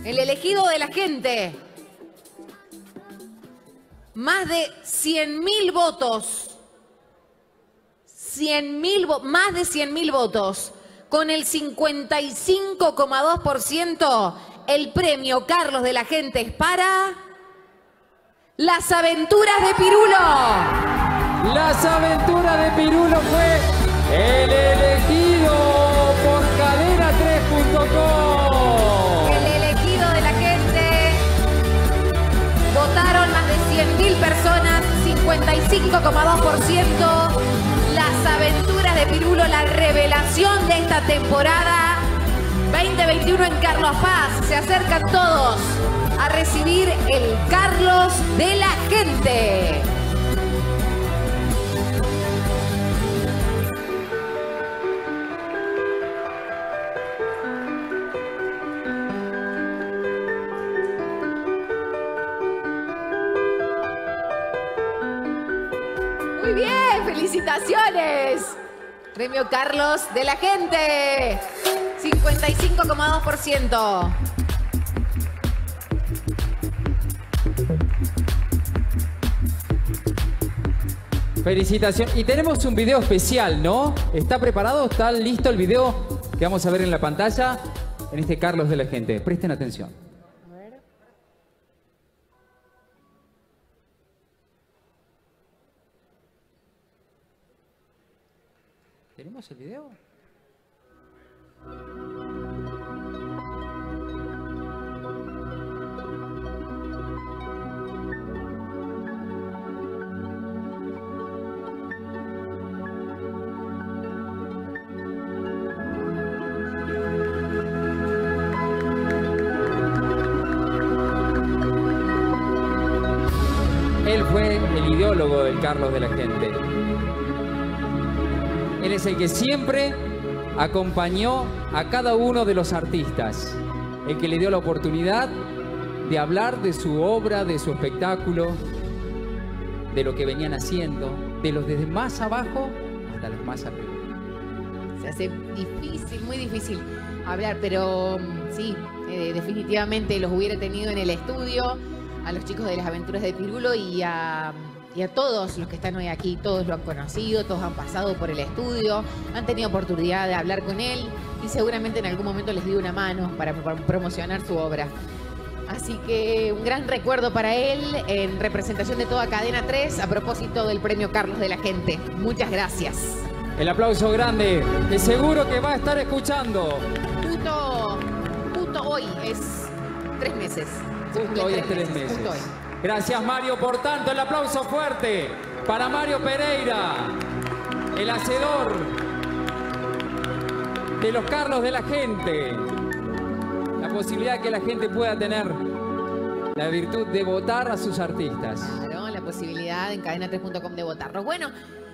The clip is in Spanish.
El elegido de la gente. Más de 100.000 votos. Más de 100.000 votos. Con el 55,2%, el premio Carlos de la Gente es para... Las Aventuras de Pirulo. Las Aventuras de Pirulo fue el elegido por cadena3.com. El elegido de la gente. Votaron más de 100.000 personas, 55,2%. Las Aventuras de Pirulo, la revelación de esta temporada 2021 en Carlos Paz. Se acercan todos a recibir el Carlos de la Gente. Muy bien, felicitaciones. Premio Carlos de la Gente. 55,2%. Felicitaciones. Y tenemos un video especial, ¿no? ¿Está preparado? ¿Está listo el video que vamos a ver en la pantalla? En este Carlos de la Gente. Presten atención. A ver. ¿Tenemos el video? Él fue el ideólogo del Carlos de la Gente. Él es el que siempre acompañó a cada uno de los artistas. El que le dio la oportunidad de hablar de su obra, de su espectáculo, de lo que venían haciendo, de los desde más abajo hasta los más arriba. Se hace difícil, muy difícil hablar, pero sí, definitivamente los hubiera tenido en el estudio, a los chicos de las Aventuras de Pirulo y a todos los que están hoy aquí. Todos lo han conocido, todos han pasado por el estudio, han tenido oportunidad de hablar con él y seguramente en algún momento les dio una mano para promocionar su obra. Así que un gran recuerdo para él en representación de toda Cadena 3 a propósito del premio Carlos de la Gente. Muchas gracias. El aplauso grande, que seguro que va a estar escuchando. Justo hoy es 3 meses. Justo hoy es 3 meses. Justo hoy. Gracias, Mario. Por tanto, el aplauso fuerte para Mario Pereira, el hacedor de los Carlos de la Gente. La posibilidad que la gente pueda tener la virtud de votar a sus artistas. Claro, la posibilidad en cadena3.com de votarlos. Bueno,